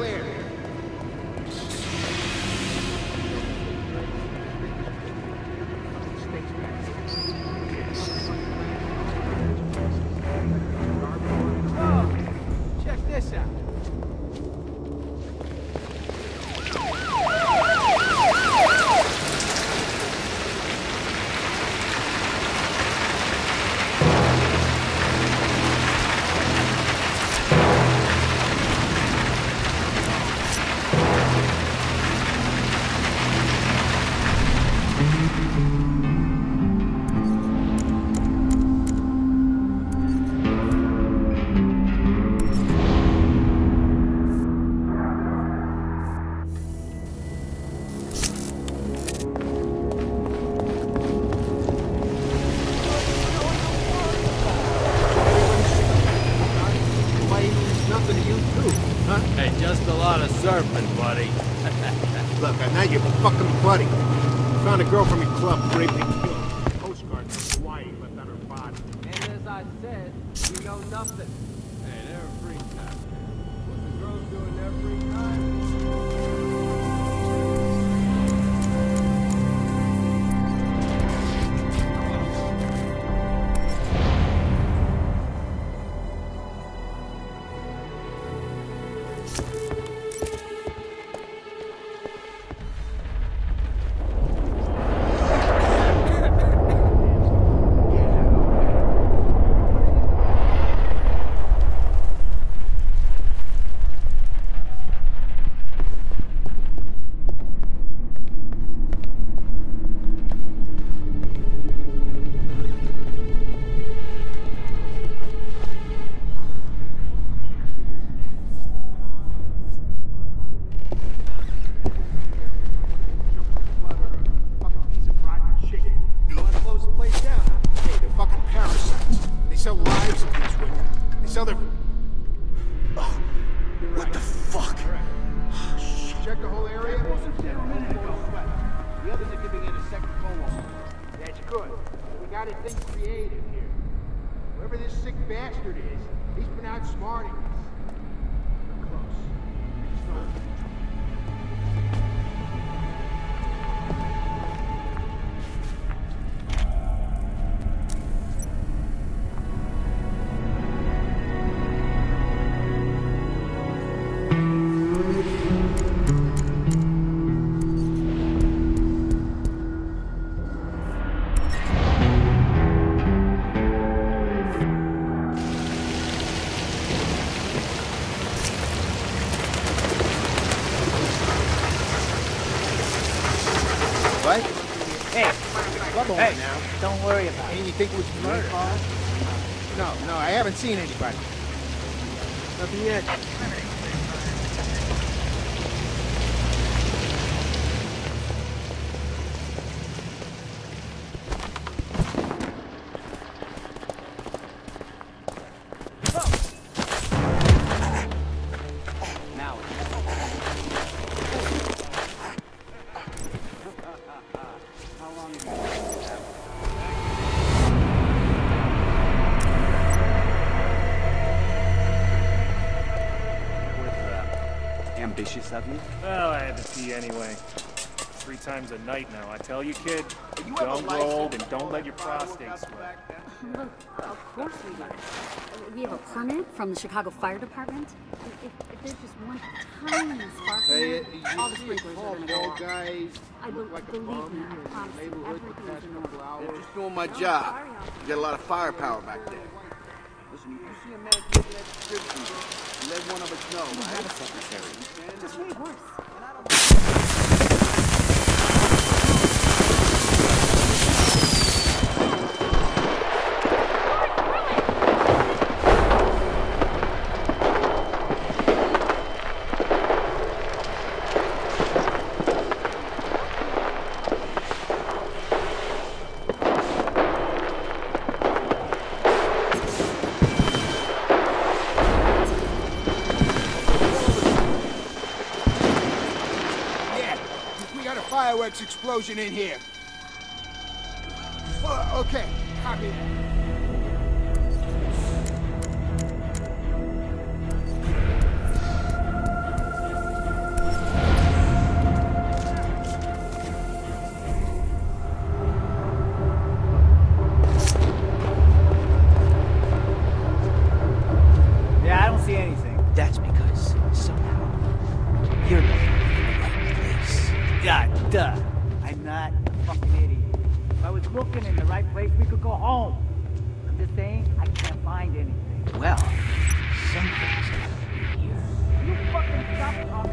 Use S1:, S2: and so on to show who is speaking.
S1: clear. Check this out.
S2: Hey, just a lot of surfing, buddy.
S1: Look, I'm not your fucking buddy. Found a girl from your club raped and killed. Postcard from Hawaii left on her body.
S2: And as I said, you know nothing. Hey, they're a free time. What's the girls doing their free time?
S1: What the fuck? Check the whole area? The others are giving it a second go-on. That's good. We got a thing creative here. Whoever this sick bastard is, he's been outsmarting us. We're close. Just know
S3: What?
S1: Hey,
S3: Hey, now. Don't worry about it.
S1: and you think it was murder? No, I haven't seen anybody. Nothing yet.
S3: Now. How long have you been doing that? Ambitious of you?
S4: Well, I had to pee anyway. 3 times a night now. I tell you, kid, don't grow old and don't let your prostate sweat.
S5: Look, of course we do. We have a permit from the Chicago Fire Department. If there's just one tiny spark in there, all the sprinklers are going to go off. Believe me, I promise you, everything's in order.
S6: I'm just doing my job. You got a lot of firepower back there. Listen, if you see a man taking that description, let one of us know.
S3: We have a secretary.
S5: It's way worse.
S1: Fireworks explosion in here. Oh, okay, copy that.
S7: Duh. I'm not a fucking idiot. If I was looking in the right place, we could go home. I'm just saying, I can't find anything.
S3: Well, something's happening here.
S7: You fucking stop talking.